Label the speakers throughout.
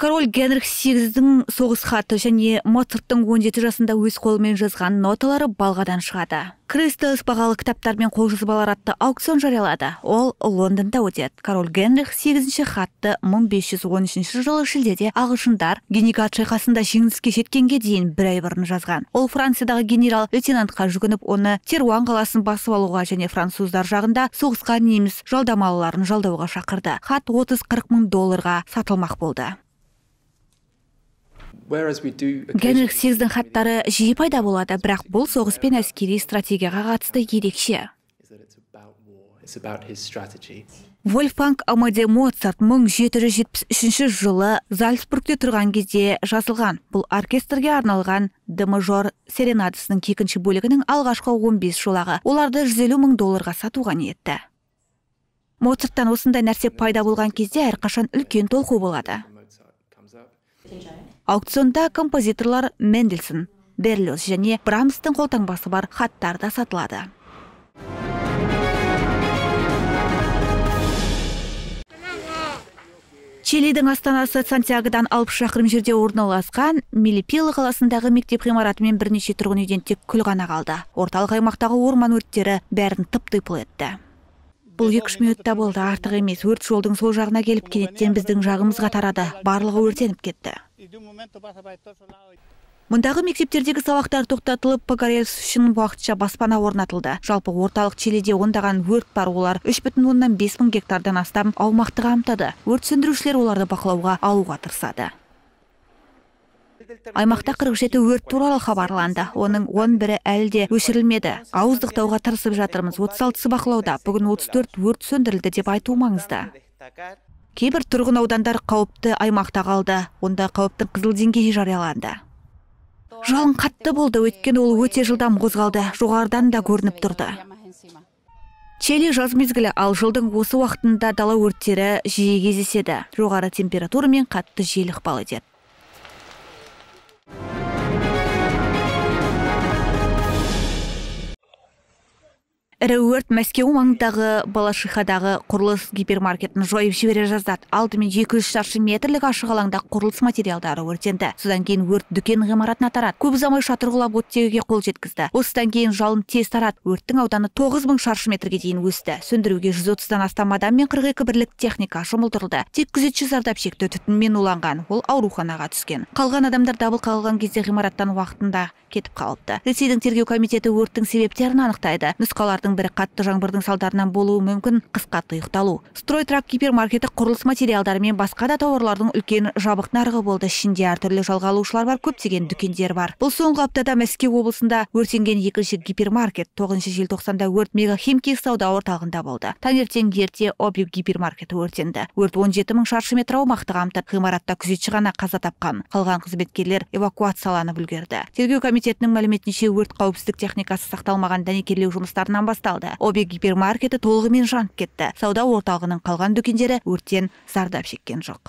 Speaker 1: Король Генрих VIII соғыс хаты және Моцарттың 17 жасында өз қолымен жазған ноталары балғадан шығады. Кристалс бағалы кітаптар мен қолжазбалар атты аукцион жариялады. Ол Лондонда өтеді. Король Генрих VIII хатты 1513 жылы шілдеде ағылшындар Генегат шайқасында жеңіліске жеткенге дейін бір ай бұрын жазған. Ол Франциядағы генерал-лейтенантқа жүгініп, оны Теруан қаласын басып алуға және француздар жағында соғысқа неміс жалдамалыларын жалдауға шақырды. Хат 30-40 мың долларға сатылмақ болды. Генрих VIII хаттары жиі пайда болады, бірақ бұл соғыс пен әскери стратегияға қатысты ерекше. Вольфганг Амаде Моцарт 1773 жылы Зальцбургте тұрған кезде жазылған. Бұл оркестрге арналған Д мажор серенадасының екінші бөлігінің алғашқы 15 жолағы. Оларды 150 мың долларға сатуға ниетті. Моцарттан осындай нәрсе пайда болған кезде әрқашан үлкен толқу болады. Аукционда композиторлар Мендельсон, Берлиоз және Брамстың қолтаңбасы бар хаттар да сатылады. Чилидің астанасы Сантьягодан 60 шақырым жерде орналасқан Мелипила қаласындағы мектеп ғимаратымен бірнеше тұрғын үйден тек күл ғана қалды. Орталық аймақтағы орман өрттері бәрін тып-типыл етті. Бұл 2-3 минутта болды, артық емес. Өрт жолдың сол жағына келіп, кенеттен біздің жағымызға тарады. Барлығы өртеніп кетті. Мұндағы мектептердегі сабақтар тоқтатылып, погорелец үшін уақытша баспана орнатылды. Жалпы орталық Чилиде ондаған өрт бар, олар 3,5 мың гектардан астам аумақты қамтыды. Өрт сөндірушілер оларды бақылауға алуға тырысады. Аймақта 47 өрт туралы хабарланды. Оның 11-і әлі де өшірілмеді. Ауыздықтауға тырысып жатырмыз. 36-сы бақылауда. Бүгін 34 өрт сөндірілді деп айту маңызды. Кейбір тұрғын аудандар қауіпті аймақта қалды. Онда қауіптің қызыл деңгейі жарияланды. Жалын қатты болды, өткен ол өте жылдам қозғалды. Жоғарыдан да көрініп тұрды. Чили жаз мезгілі, ал жылдың осы уақытында дала өрттері жиі кездеседі. Жоғары температура мен қатты жел ықпал етеді. Ірі өрт Мәскеу маңындағы Балашихадағы құрылыс гипермаркетін жойып жібере жаздады. Алдымен 200 шаршы метрлік ашық алаңда құрылыс материалдары өртенді. Содан кейін өрт дүкен ғимаратына тарады. Көп ұзамай шатыр құлап оттегіге қол жеткізді. Осыдан кейін жалын тез тарады. Өрттің ауданы 9000 шаршы метрге дейін өсті. Сөндіруге 130-дан астам адам мен 42 бірлік техника жұмылдырылды. Тек күзетші зардап шекті, түтінмен уланған. Ол ауруханаға түскен. Қалған адамдар дабыл қағылған кезде ғимараттан уақытында кетіп қалыпты. Ресейдің тергеу комитеті өрттің себептерін анықтайды. Нұсқалардың бірі қатты жаңбырдың салдарынан болуы мүмкін, қысқа тұйықталу. Стройтрак гипермаркеті құрылыс материалдары мен басқа да тауарлардың үлкен жабық нарығы болды. Ішінде әртүрлі жалға алушылар бар, көптеген дүкендер бар. Бұл соңғы аптада Мәскеу облысында өртенген екінші гипермаркет. 9 желтоқсанда өрт Мегахимки сауда орталығында болды. Таңертең ерте Обью гипермаркеті өртенді. Өрт 17 мың шаршы метр аумақты қамтыды. Ғимаратта күзетші ғана қаза тапқан. Қалған қызметкерлер эвакуацияланып үлгерді. Тергеу комитетінің мәліметінше өрт қауіпсіздік техникасы сақталмаған дәнекерлеу жұмыстарынан басталды. Обью гипермаркеті толығымен жанып кетті. Сауда орталығының қалған дүкендері өрттен зардап шеккен жоқ.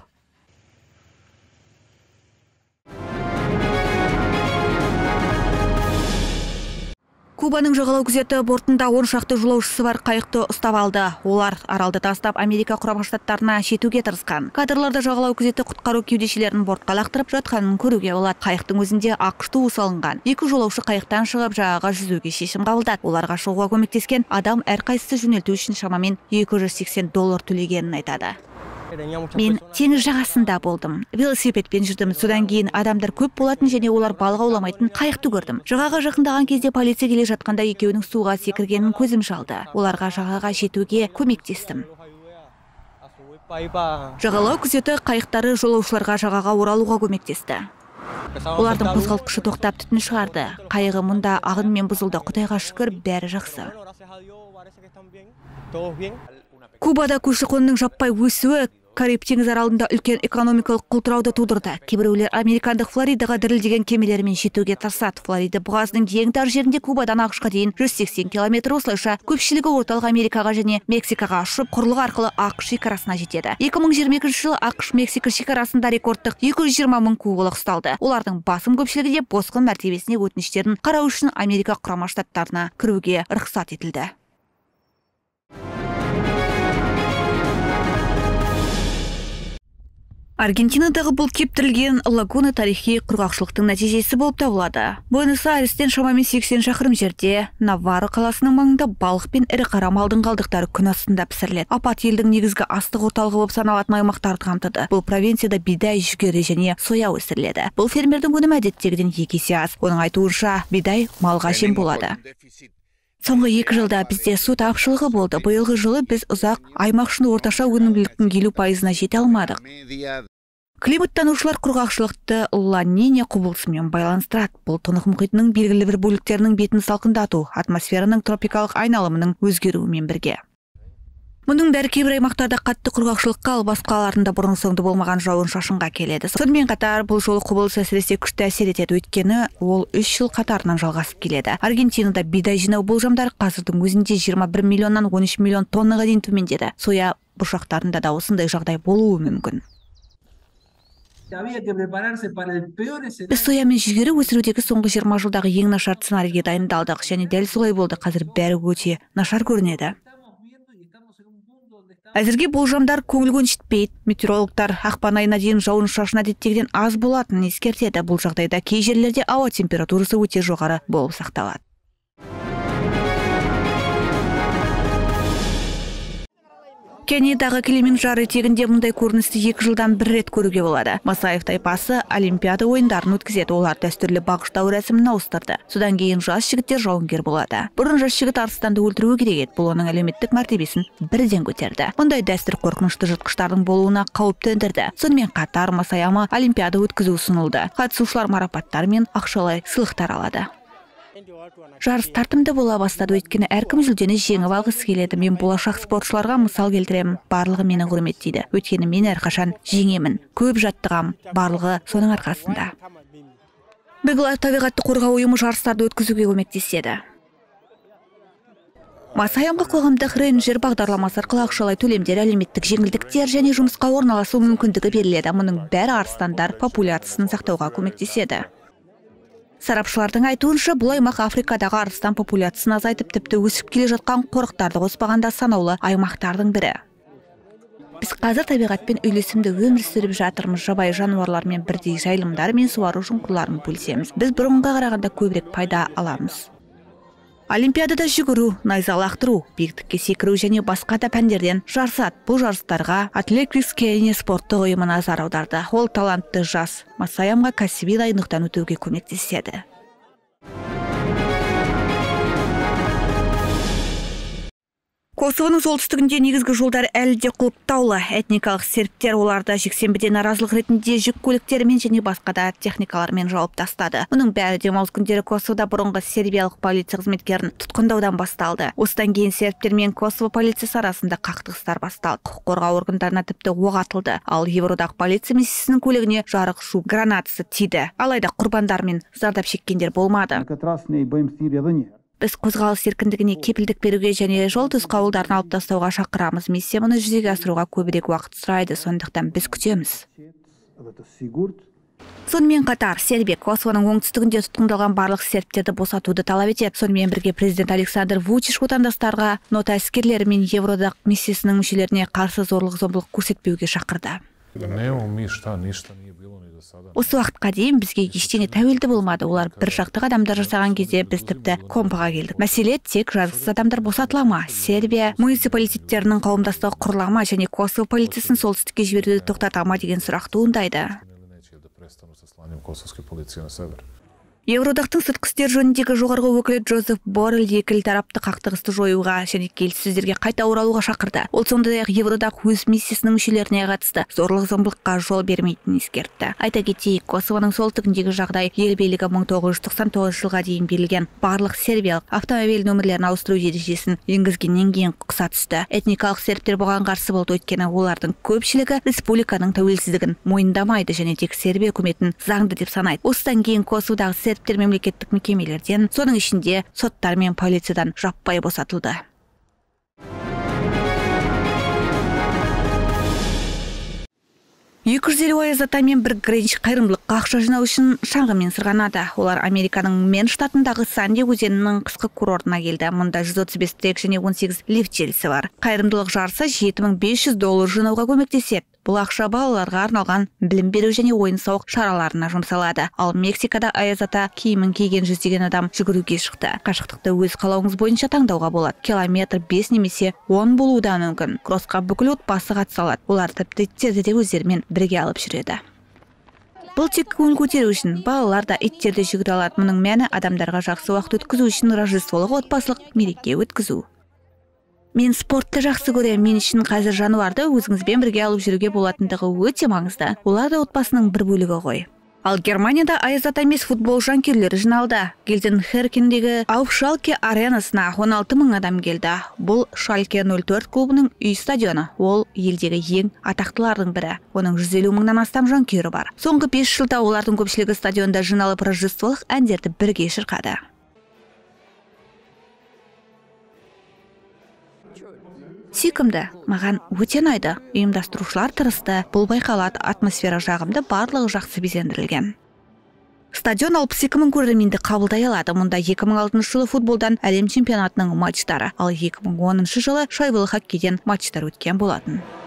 Speaker 1: Кубаның жағалау күзеті бортында 10 шақты жолаушысы бар қайықты ұстап алды. Олар аралды тастап Америка Құрама Штаттарына жетуге тырысқан. Кадрларда жағалау күзеті құтқару кеудешелерін бортқа лақтырып жатқанын көруге болады. Қайықтың өзінде ақш туы салынған. 2 жолаушы қайықтан шығып жағаға жүзуге шешім қабылдады. Оларға шығуға көмектескен адам әрқайсысы жөнелту үшін шамамен $280 төлегенін айтады. Мен теңіз жағасында болдым. Велосипедпен жүрдім. Содан кейін адамдар көп болатын және олар балық ауламайтын қайықты көрдім. Жағаға жақындаған кезде полиция келе жатқанда екеуінің суға секіргенін көзім шалды. Оларға жағаға жетуге көмектестім. Жағалау күзеті қайықтары жолаушыларға жағаға оралуға көмектесті. Олардың қозғалтқышы тоқтап түтін шығарды. Қайығы мұнда ағынмен бұзылды. Құдайға шүкір, бәрі жақсы. Кубада көші-қонның жаппай өсуі Кариб теңіз аралында үлкен экономикалық құлдырауды тудырды. Кейбіреулер американдық Флоридаға дірілдеген кемелермен жетуге тырысады. Флорида бұғазының ең тар жерінде Кубадан ақшқа дейін 180 километр, осылайша көпшілігі орталық Америкаға және Мексикаға ұшып, құрлық арқылы ақш шекарасына жетеді. 2022 жылы ақш-Мексика шекарасында рекордтық 220 мың кубалық ұсталды. Олардың басым көпшілігі де босқын мәртебесіне өтініштерін қарау үшін Америка Құрама Штаттарына кіруге рұқсат етілді. Аргентинадағы бұл кептірілген лагуна тарихи құрғақшылықтың нәтижесі болып табылады. Буэнос-Айрестен шамамен 80 шақырым жерде Наварро қаласының маңында балық пен ірі қара малдың қалдықтары күн астында пісіріледі. Апат елдің негізгі астық орталығы болып саналатын аймақтарды қамтыды. Бұл провинцияда бидай, жүгері және соя өсіріледі. Бұл фермердің өнімі әдеттегіден 2 есе аз. Оның айтуынша, бидай малға жем болады. Соңғы 2 жылда бізде су тапшылығы болды. Биылғы жылы біз ұзақ аймақ үшін орташа өнімділіктің 50%-на жете алмадық. Климаттанушылар құрғақшылықты ла-ниня құбылысымен байланыстырады. Бұл Тынық мұхитының белгілі бір бөліктерінің бетін салқындату, атмосфераның тропикалық айналымының өзгеруімен бірге. Мұның бәрі кейбір аймақтарда қатты құрғақшылыққа, ал басқаларында бұрын-соңды болмаған жауын-шашынға келеді. Сонымен қатар бұл жолы құбылыс әсіресе күшті әсер етеді, өйткені ол 3 жыл қатарынан жалғасып келеді. Аргентинада бидай жинау болжамдары қазірдің өзінде 21 миллионнан 13 миллион тоннаға дейін төмендеді. Соя бұршақтарында да осындай жағдай болуы мүмкін. Біз соя мен жүгері өсірудегі соңғы 20 жылдағы ең нашар сценарийге дайындалдық, және дәл солай болды. Қазір бәрі өте нашар көрінеді. Әзірге болжамдар көңіл көншітпейді. Метеорологтар ақпан айына дейін жауын-шашын әдеттегіден аз болатынын ескертеді. Бұл жағдайда кей жерлерде ауа температурасы өте жоғары болып сақталады. Кениядағы Килиманджаро етегінде мұндай көріністі 2 жылдан 1 рет көруге болады. Масаев тайпасы Олимпиада ойындарын өткізеді. Олар дәстүрлі бағыштау рәсімін ауыстырды. Содан кейін жас жігіттер жауынгер болады. Бұрын жас жігіт арыстанды өлтіруі керек еді. Бұл оның әлеуметтік мәртебесін бірден көтерді. Мұндай дәстүр қорқынышты жыртқыштардың болуына қауіп төндірді. Сонымен қатар Масаяма Олимпиада өткізу ұсынылды. Қатысушылар марапаттар мен ақшалай сыйлықтар алады. Жарыс тартымды бола бастады, өйткені әркім жүлдені жеңіп алғысы келеді. Мен болашақ спортшыларға мысал келтіремін. Барлығы мені құрметтейді. Өйткені мен әрқашан жеңемін. Көп жаттығам. Барлығы соның арқасында. Биглайф табиғатты қорғау ұйымы жарыстарды өткізуге көмектеседі. Масаямға қоғамдық рейнджер бағдарламасы арқылы ақшалай төлемдер, әлеуметтік жеңілдіктер және жұмысқа орналасу мүмкіндігі беріледі. Мұның бәрі арыстандар популяциясын сақтауға көмектеседі. Сарапшылардың айтуынша, бұл аймақ Африкадағы арыстан популяциясын азайтып, тіпті өсіп келе жатқан қорықтарды қоспағанда санаулы аймақтардың бірі. Біз қазір табиғатпен үйлесімді өмір сүріп жатырмыз. Жабайы жануарлармен бірдей жайылымдар мен суару шұңқырларын бөлісеміз. Біз бұрынға қарағанда көбірек пайда аламыз. Олимпиадада жүгіру, найза лақтыру, биіктікке секіру және басқа да пәндерден жарысады. Бұл жарыстарға Athletics Kenya спорттық ұйымы назар аударды. Ол талантты жас Масаямға кәсіби дайындықтан өтуге көмектеседі. Косовоның солтүстігінде негізгі жолдар әлі де құлыптаулы. Этникалық сербтер оларды жексенбіде наразылық ретінде жүк көліктерімен және басқа да техникалармен жауып тастады. Мұның бәрі демалыс күндері Косовода бұрынғы сербиялық полиция қызметкерін тұтқындаудан басталды. Осыдан кейін сербтер мен Косово полициясы арасында қақтығыстар басталды. Құқық қорғау органдарына тіпті оқ атылды. Ал Евроодақ полиция миссиясының көлігіне жарық шу гранатасы тиді. Алайда құрбандар мен зардап шеккендер болмады. Біз қозғалыс еркіндігіне кепілдік беруге және жол тосқауылдарын алып тастауға шақырамыз. Миссия мұны жүзеге асыруға көбірек уақыт сұрайды, сондықтан біз күтеміз. Сонымен қатар, Сербия Косовоның оңтүстігінде тұтқындалған барлық сербтерді босатуды талап етеді. Сонымен бірге президент Александр Вучич отандастарға нота әскерлері мен Евроодақ миссиясының мүшелеріне қарсы зорлық-зомбылық көрсетпеуге шақырды. Осы уақытқа дейін бізге ештеңе тәуелді болмады. Олар бір жақтық адамдар жасаған кезде біз тіпті компаға келдік. Мәселе тек жазықсыз адамдар босатылама. Сербия муниципалитеттерінің қауымдастығы құрылама және Косово полициясын солтүстікке жіберуді тоқтатама деген сұрақ туындайды. Евроодақтың сыртқы істер жөніндегі жоғарғы өкілі Джозеф Боррелл екі тарапты қақтығысты жоюға және келіссөздерге қайта оралуға шақырды. Ол сондай-ақ Евроодақ өз миссиясының мүшелеріне қатысты зорлық-зомбылыққа жол бермейтінін ескертті. Айта кетейік, Косовоның солтүстігіндегі жағдай ел билігі 1999 жылға дейін берілген барлық сербиялық автомобиль нөмірлерін ауыстыру ережесін енгізгеннен кейін қыса түсті. Этникалық сербтер бұған қарсы болды, өйткені олардың көпшілігі республиканың тәуелсіздігін мойындамайды және тек Сербия үкіметін заңды деп санайды. Осыдан кейін Косоводағы сербтер мемлекеттік мекемелерден, соның ішінде соттар мен полициядан жаппай босатылды. $250 аяз ата мен бір Гринч қайырымдылыққа ақша жинау үшін шаңғымен сырғанады. Олар Американың Мен штатындағы Санди өзенінің қысқы курортына келді. Мұнда 135 трек және 18 лифт желісі бар. Қайырымдылық жарысы $7500 жинауға көмектеседі. Бұл ақша балаларға арналған білім беру және ойын-сауық шараларына жұмсалады. Ал Мексикада аяз ата киімін киген жүздеген адам жүгіруге шықты. Қашықтықты өз қалауыңыз бойынша таңдауға болады. Километр 5 немесе 10 болуы да мүмкін. Кроссқа бүкіл отбасы қатыса алады. Олар тіпті иттерді де өздерімен бірге алып жүреді. Бұл тек көңіл көтеру үшін, балалар да иттерді жүгіре алады. Мұның мәні адамдарға жақсы уақыт өткізу үшін рождестволық отбасылық мереке өткізу. Мен спортты жақсы көремін. Мен үшін қазір жануарды өзіңізбен бірге алып жүруге болатындығы өте маңызды. Олар да отбасының бір бөлігі ғой. Ал Германияда аяз ата емес футбол жанкүйерлері жиналды. Гельденхеркендегі Ауфшалке аренасына 16 000 адам келді. Бұл Шальке 04 клубының үй стадионы. Ол елдегі ең атақтылардың бірі. Оның 150 000-нан астам жанкүйері бар. Соңғы 5 жылда олардың көпшілігі стадионда жиналып рождестволық әндерді бірге шырқады. Сүйкімді, маған өте ұнайды. Ұйымдастырушылар тырысты, бұл байқалады, атмосфера жағымды, барлығы жақсы безендірілген. Стадион 62 000 көрерменді қабылдай алады. Мұнда 2006 жылы футболдан әлем чемпионатының матчтары, ал 2010 жылы шайбалы хоккейден матчтар өткен болатын.